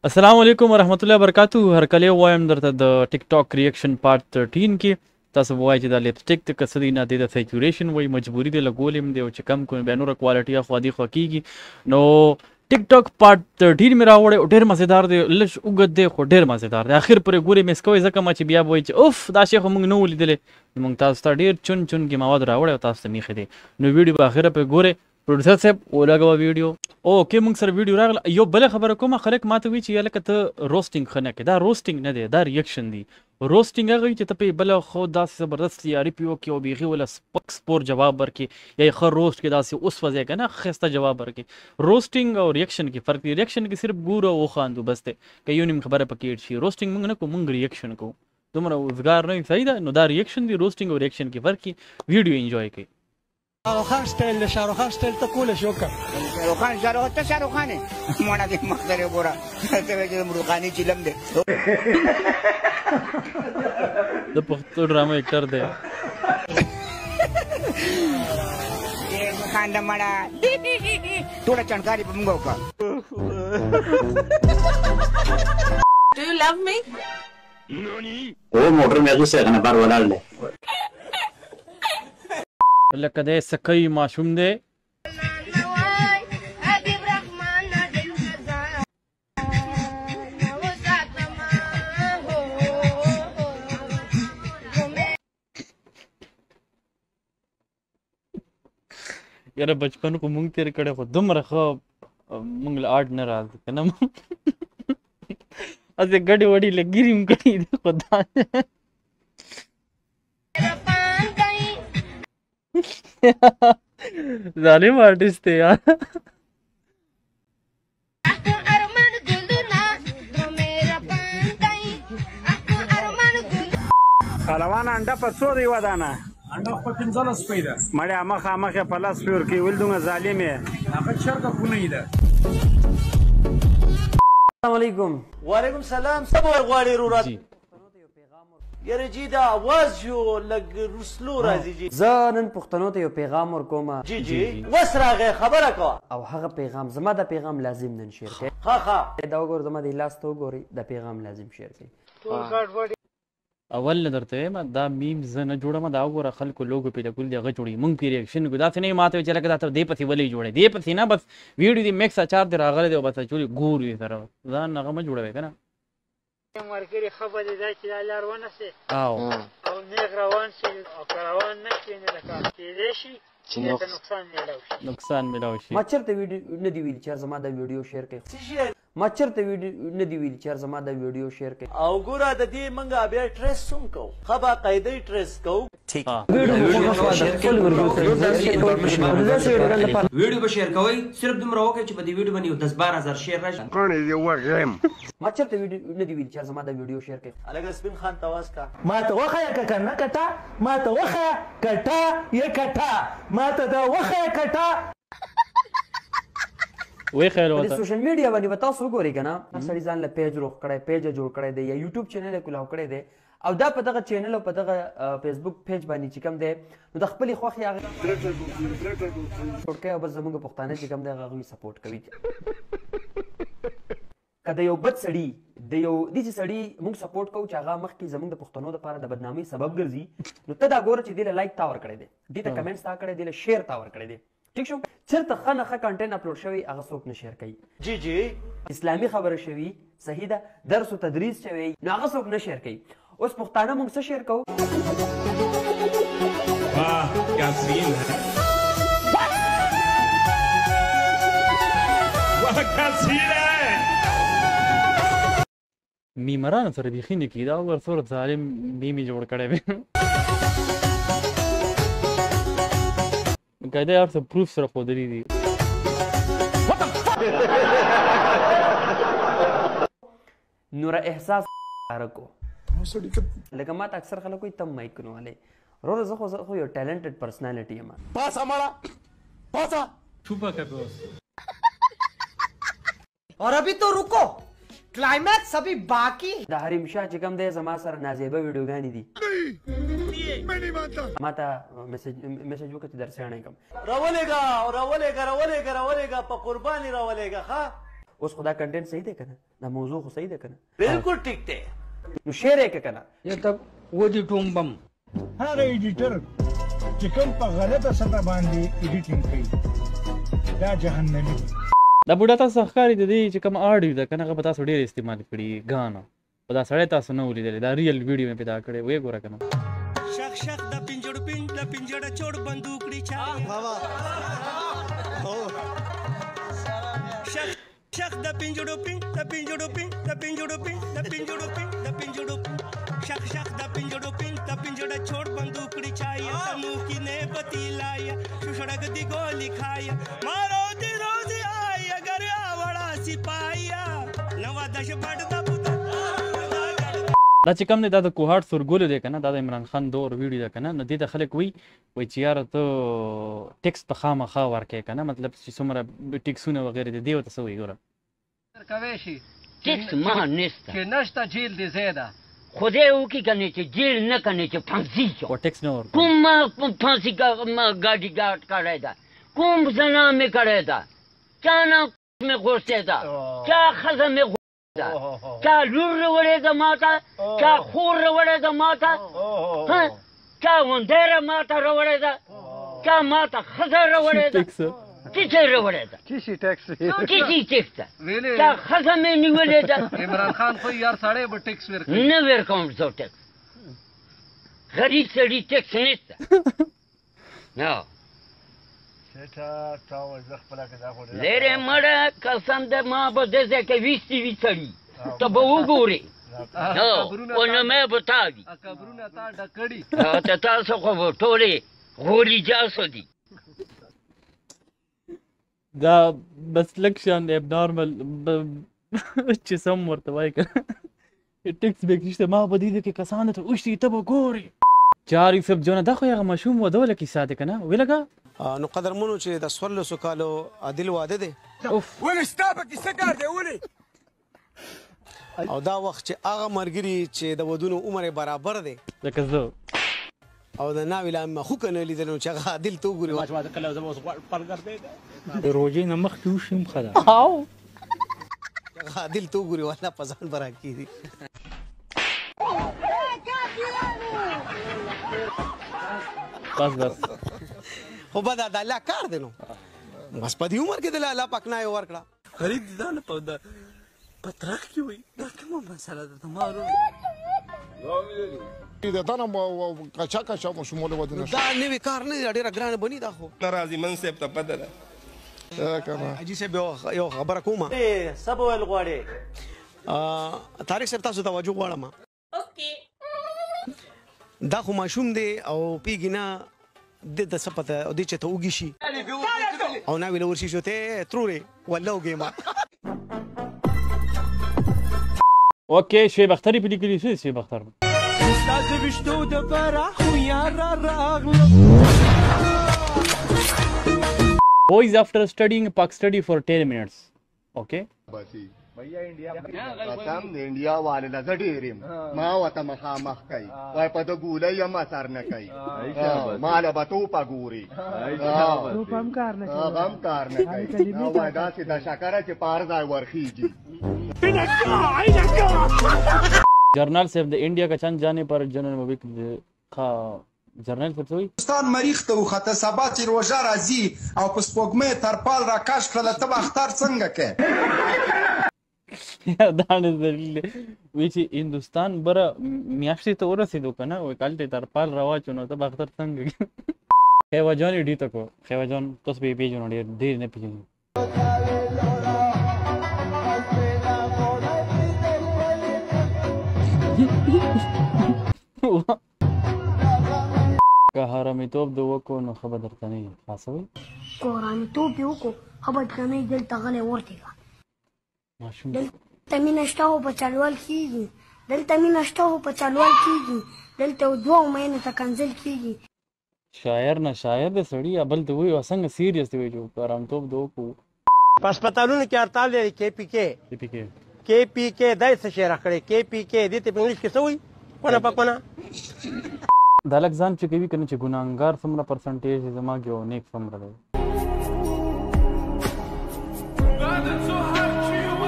السلام علیکم ورحمت الله وبرکاتہ. هر کله وایم درته د ټیک ټاک ریاکشن پارت 13 کې تاسو وایي چې د لپسټیک ته کسدي نه د سیچوریشن وای مجبوری دی لګولم دی او چې کم کو به نور کوالټي خو دی خو کیږي نو ټیک ټاک پارت 13 میرا وړه ډیر مزیدار دی لږ وګد دی خو ډیر مزیدار دی. اخر پر ګوري مس کوي ځکه ما چې بیا وای چې اوف دا شی خو موږ نو لیدل موږ تاسو ته ډیر چون کې مواد راوړل او تاسو ته میخې دی نو ویډیو په اخر په ګوره پروډوسر صاحب ولګو ویډیو اوکې موږ سره ویډیو راغله. یو بل خبره کومه خلک ماته وی چې یلکه ته روستینګ خنه کې دا روستینګ نه دی دا ریاکشن دی. روستینګ هغه چې ته په بل خو داسې زبردست یاري پیو کې او بیغي ولا سپک سپور جواب ورکې یا خو روست کې داسې اوس وځي کنه خسته جواب ورکې. روستینګ او ریاکشن کې فرق دی. ریاکشن کې صرف ګور او خواندو بس ته کې یو نیم خبره پکې شي. روستینګ موږ نه کوو موږ ریاکشن کوو دومره وزګار نه صحیح ده. نو دا ریاکشن دی روستینګ او ریاکشن کې فرق دی. ویډیو انجوای کړئ. شاروخ خان سټایل شاروخ خان سټایل ته کول شو کا شاروخ خان ته شاروخ خان مونږه دې مخدره ګورا ته چې مرغانی چلم دې د پښتو ډرامه اکټر دی یې خان د مړه ټوله چنکاري په موږ وکړه. Do you love me? او موټر مې غوسه غنه بار ولاړ دی لکه د سکای ماشوم دی یاره بچپن کو مونږ تیر کړه خو دومره خو مونږ له آرټ نه راځي کنه اسه ګډي وډي لګیریم کړي خدا ظالم آرٹسٹ ہے یار. روانه انډه په څو دی ودانه انډه په 15 پیدا مړه مخه مخه په لاس پیور کې ولدونه ظالمه هغه شرکه پونه ده. السلام علیکم. وعلیکم سلام. سب غواړي رورات یاره جی دا आवाज جو لګ رسلو راځي جی. زه نن پښتنو ته یو پیغام ورکوم. جی جی وس راغی خبره کا او هغه پیغام زما د پیغام لازم نن شیر کړئ. ها ها دا وګور زما د لاس ته وګورئ د پیغام لازم شیر کړئ. اول درته ما دا میم زه نه جوړم دا وګوره خلکو لوګو په لګول دی هغه جوړي مونږ پی ریاکشن کو دا څه نه ماته چې لکه دا ته دی پتی ولې جوړي دی پتی نه بس ویډیو دی میکس اچار دی راغله دی بس چوری ګور وی سره ځان هغه ما جوړوي کنه مرګري خبرې دا چې لار ونه سي او نیغ روان شي او روان نه کینې لکه کېدې شي چې نقصان ملاوي شي. ما چرته ویډیو نه دی ویل چې زما د ویډیو شیر کړئ. ما چرته ویډیو نه دی ویل چې زما د ویډیو شیر کړئ. او ګوره د دې منګه بیا ټریس سم کو خبا قاعده ټریس کو ٹھیک ویډیو به شیر کوئ صرف دومره وکړئ چې په دې ویډیو باندې 10-12 شیر راشي. ما چرته ویډیو نه دی ویل چې زما د ویډیو شیر کړئ. الګ سپین خان تواس کا ما ته وخه کنه کټا ما ته وخه کټا یا کټا ما ته دا وخه کټا وای خیر په وته سوشل میډیا باندې تاسو وګورئ کنه سړي ځان له پیج روخ کړی پیج جوړ کړی دی یا یوټیوب چینل کولاو کړی دی او دا په دغه چینل او په دغه فیسبوک پیج باندې چې کوم دی نو د خپل خوخي هغه سپورټ کوي او بس زموږ پښتانه چې کوم دی هغه سپورټ کوي. کله یو بد سړی د یو دې سړی موږ سپورټ کوو چې هغه مخکې زموږ د پښتنو لپاره د بدنامۍ سبب ګرځي نو ته دا ګوره چې دې له لایک تا ور کړی دی دې ته کمنټس تا کړی دی له شیر تا ور کړی دی ٹھیک شو. چرته خنه کنټینټ اپلوډ شوی هغه څوک نه شیر کوي. جی جی اسلامي خبره شوی صحیح ده درس او تدریس شوی نو هغه څوک نه شیر کوي. اوس پښتانه موږ څه شیر کوو. واه کیا سین ہے واه کیا سین ہے میمران سره بيخي نه کیدا او ورسره ظالم میمی جوړ کړي وي قاعده یار څه پروف سره خو دري دي نور احساس رکو لکه ما ته اکثر خلک کوئی تم مایک نو والے رو زه خو یو ټیلنټډ پرسنالټي یم. پاسا مړه پاسا چوپا کر دوست और अभी तो रुको क्लाइमैक्स अभी बाकी. د حریم شاه چې کوم دی زما سره نازیبه ویډیوګانې دي ما ته میسج وکړه چې درسیاڼی کوم راولېګا په قرباني راولېګا ها اوس خدا کنټینټ صحیح دی کنه دا موضوع خو صحیح دی کنه بالکل ټیک دی نو شعر یې کنه یا ته ودی ټومبم هغه ایډیټر چې کوم په غلطه سطح باندې ایډیټینګ کوي دا جهنمی دی دا بوډا تاسو ښکاري د دې چې کوم آډیو ده کنه هغه به تاسو ډېر استعمال کړي غانا په دا سړی تاسو نه ولیدلی دا ریل ویډیو مې پیدا کړی وې ګوره کنه شخ شخ د پنجړ پنډ د پنجړ چوڑ بندوقړي چا شخ شخ د پنجړ پنډ د پنجړ پنډ د پنجړ پنډ د پنجړ پنډ د پنجړ شخ شخ د پنجړ پنډ د پنجړ چوڑ بندوقړي چا یا تنو کې نه بتیلایا شړګ دی ګولې خایا مارو دی روزي آیا ګر اوړا سپایا نو دش بډ د دا چې کوم دی دا د کوهاټ سورګولو دی کنه دا د عمران خان دور ویډیو ده کنه نو دې ته خلک وایي چې یاره ته ټیکس په خامخا ورکوې کنه مطلب چې څومره ټیکسونه وغیرې دي دې ورته څه وایي ګوره کوی شي ټیکس ما نشته چې نشته جیل دی زیاده خدای وکړي کنه چې جیل نه کنه چې پھانسی شو او ټیکس نه ورکوي کوم ما پھانسی ګاډي ګاډ کړی ده کوم زنا مې کړی ده چا نه مې غوښتی ده چا ښځه مې چا لور راوړې ده ماته چا خور راوړې ده ماته چا وندره ماته راوړې ده چا ماته ښځه راوړې ده څه شی راوړې ده څه شي ټیکس څه شي ټیکس ده چا ښځه مې نیولې ده عمران خان خو یار سړی به ټیکس ورکوي نه ورکوم زه ټیکس غریب سړي ټیکس نشته نه لرې مړه قسم ده ما به داسې که ویستې وي سړي ته به وګورې او نه مې به تا وي قبرونه تا ډک کړي ته تاسو خو به ټولې غولي جاسو دي دا بس لږ شان ابنارمل چې سم ورته وایي که ټیکس بیک نشته ما به دې کې کسانو ته اوښتي ته به ګورې جار یوسف جونه دا خو هغه ماشوم واده وله کیسه دی که نه ویلګه نو قدرمنو چې د 1400 کالو عادل واده دی ولې ستا په کیسه کار دی ولې او دا وخت چې هغه مرګري چې د ودونو عمر برابر دی لکه زه او د ناوی لا مخو کنه لیدل چې هغه عادل تو ګوري ما چې کله زما پر ګرځي روزي نه مخ کې وشم خدا او هغه عادل تو ګوري ولا پسان برا کیږي بس خو بد د الله کار دی نو بس په دې عمر کې د الله پاک نه ورکړه غریب دي نه په پترخ کې وي دا کومه مسله ده مارو دا دنه کچا کچا مو شمول ودونه دا نوی کار نه ډیره ګرانه بنی دا خو ناراضي منصب ته پته ده کنه اجي سه یو خبره کومه سب ول غواړي طارق صاحب تاسو توجه غواړم اوکې دا خو ماشوم دی او پیګی نه د سپته او د چته وګی شي او نه ویل ورشي شوته تروري ولا وګیما اوکې شعیب اختر په لیکلي څه شعیب اختر استاد وشتو د فرح خو یار راغله boys after studying Pak study for 10 minutes okay भैया इंडिया प्रथम इंडिया वालेला जडीरीम मावता मखा काही वाय पद गुले यमा सारना काही माला बतू पगुरी रूपम कारना काही वायदा सीधा शाकाराचे पार जाय वरखीजी जर्नल से इंडिया का चंद जाने पर जनरल मुबिक खा جرنیل څه وایي ستان مریخ ته وخته سبا چې روژه راځي او په سپوږمۍ ترپال راکش کړله ته به اختر څنګه کې دا نه دلیل وی چې هندوستان بره میاشتې ته ورسېدو که نه وایي کالته ترپال راواچو نو ته به اختر څنګه کې خیوا جان یې ډي ته کو خیوا جان تاسو به یې پېژنو ډېر نه پېژنو که حرامیتوب د وکړو نو ښه به درته نه وي خاصه وایي که حرامیتوب یې وکړو ښه به درته نه وي دلته غلی ورتېږه دلته مینه شته خو په چلول کېږي دلته مینه شته خو په چلول کېږي دلته دوو میینو ته کنځل کېږي شاعر نه شاعر دی سړي یا بل ته وایي او څنګه سیریس دی وایي چې حرامیتوب د وکړو په هسپتالونو کې هړتال دی کې پي کې دای څه شی راکړی کې پي کې دې ته په انګلیش کې څه وایي کونه په کونه دا لږ ځان چې کوي که نه چې ګناهګار څومره پرسنټیج دی زما کې او نیک څومره دی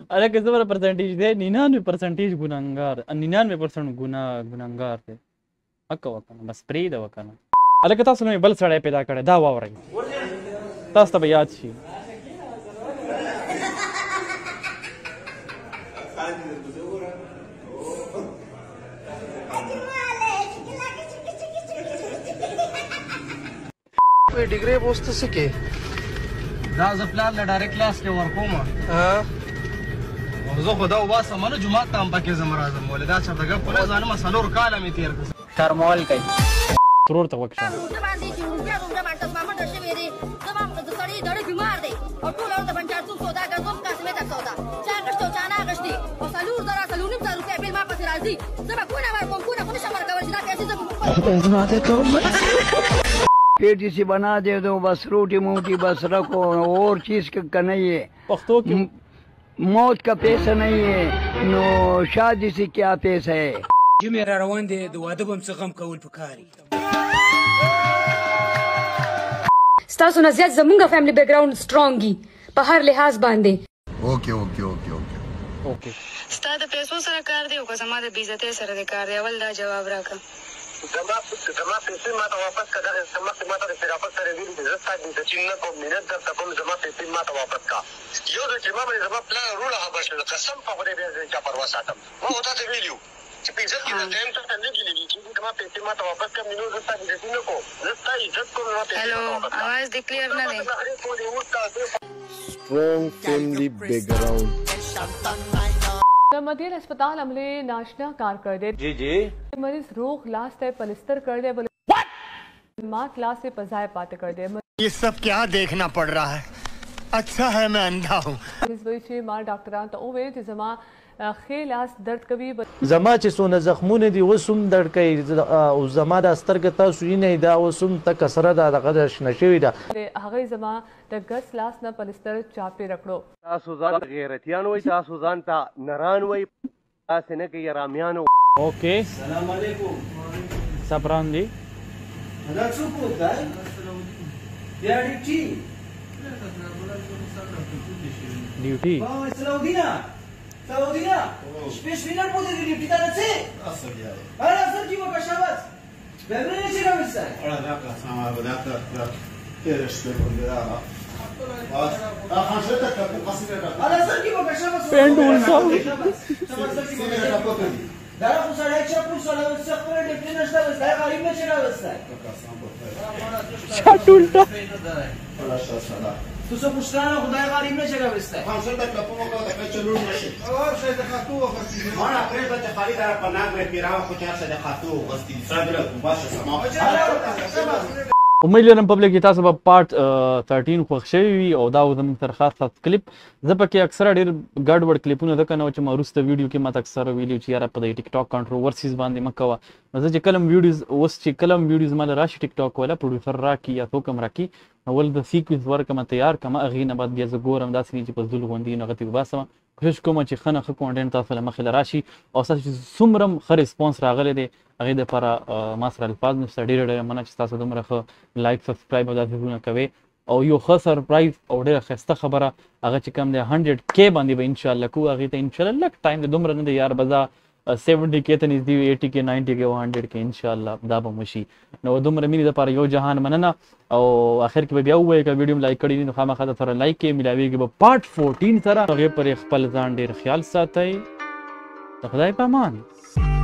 الکه زبر پرسنټیج دی 99% ګناهګار 99% ګناهګار دی اکه وکنه بس پرې دا وکنه الکه تاسو نو بل سړی پیدا کړی دا واورئ تاسو ته به یاد شي ډیګری پوسټ څه کې دا ز پلان له ډایرکټ کلاس کې ورکوم زه خو دا وباسم نه جمعه ته هم پکې زم راځم ولې دا چې دغه په ځانه مسلور کاله مې تیر کړ شرمول کوي ترور ته وکړه पेट से बना दे दो बस रोटी मोटी बस रखो और चीज का नहीं है मौत का पैसा नहीं है नो शादी से क्या पैसा है جو مې را روان دی د واده به هم څه غم کول پکاري ستاسو نه زیات زمونږ فیملی بیک ګراوند سټرونګ وي په هر لحاظ باندې اوکې اوکې اوکې اوکې اوکې ستا د پیسو سره کار دی او که زما د بې عزتۍ سره د کار دی اول دا جواب راکړه زما پیسې ما ته واپس کړه دغه مخکې ما ته د شرافت سره ویلي دي زه ستا ډیټچینګ نه کوم مینت درته کوم زما پیسې ما ته واپس کړه یو ځل چې ما باندې زما پلان روله خبر شول قسم په خدای بیا زه چا پروا ساتم ما ورته ویلي وو چې په عزت کې د ټایم څخه نه کېږي چې زما پیسې ما ته واپس کړه مینو زه ستا ډیټچینګ نه کوم زه ستا عزت کوم زما پیسې هلو आवाज دې کلیر نه دی strong family background د مدیر अस्पताल عملے ناشنا کارکردے جی جی مریض روغ لاس ته پلستر کر دے بولے ماں کلاس سے پزائے پات کر دے یہ سب کیا دیکھنا پڑ رہا ہے اچھا ہے میں اندھا ہوں مریض وی چې ما ډاکټران ته وویل چې زما ښی لاس درد کوي زما چې څونه زخمونه دي اوس هم درد کوي او زما د سترګې تاسو یې نه دا اوس هم تکه سره ده دغه شنه شوې ده هغې زما د ګس لاس نه پلستر چاپې رکړو تاسو ځان غیرتیان وئ تاسو ځان ته نران وئ تاسې نه کوي رامیان اوکې سلام علیکم صبران دی دا څوک وکړای بیا ډیوټي سعودینا شپېشمینر بوده دی ډیوټي ته راځې اره سر کی وکړه شاباس بهبره نشي راوستای اړه دا کا سما ودا کا تیرش په ګرا خاصه ته په قصیده ده اره سر کی وکړه شاباس پینډ ولساو دا خو سړی چې په سره څه پر ډیوټي نشته وستای غریب نشي راوستای شاټ الټا تو څه پښتانه خدای غریب نشي راوستای خاصه ته په موګه ته چلو نشي او څه ته خاطو وختي ما نه پرې ته خالي دار په ناګ مې پیراو خو چا څه د خاطو وختي صدر باشه سما امید لرم پبلک کې تاسو به پارت 13 خوښ شوي وي او دا زموږ تر خاص کلیپ زه پکې اکثره ډېر ګډوډ کلیپونه ځکه نه چې ما وروسته ویډیو کې ماته اکثره ویلي چې یاره په دې ټیک ټاک کنټروورسیز باندې مه کوه نو زه چې کله هم ویډیوز ماله راشي ټیک ټاک والا پروډیوسر راکړي یا څوک هم راکړي نو ول د سیکوینس ورکړم تیار کړم هغې نه بعد بیا زه ګورم داسې نه چې په زدلو غوندې نو هغه ترې وباسم کوشش کوم چې ښه نه ښه کونټینټ تاسو له مخې له راشي او ستاسو چې څومره ښه ریسپانس راغلی دی هغې دپاره ما سره الفاظ نشته ډېره ډېره مننه چې تاسو دومره ښه لایک سبسکرایب او داسې څیزونه کوئ او یو ښه سرپرایز او ډېره ښایسته خبره هغه چې کوم دی 100K باندې به انشاءالله کوو هغې ته انشاءالله لږ ټایم دی دومره نه دی یار به 70K ته نږدې 80K 90K او 100K انشاءالله دا به مو شي نو دومره مینې دپاره یو جهان مننه او آخر کې به بیا ووایو که ویډیو م لایک کړی نو خامخا در سره لایک کړئ میلاویږي به پارت 14 سره هغې پرې خپل ځان ډېر خیال ساتئ د خدای په امان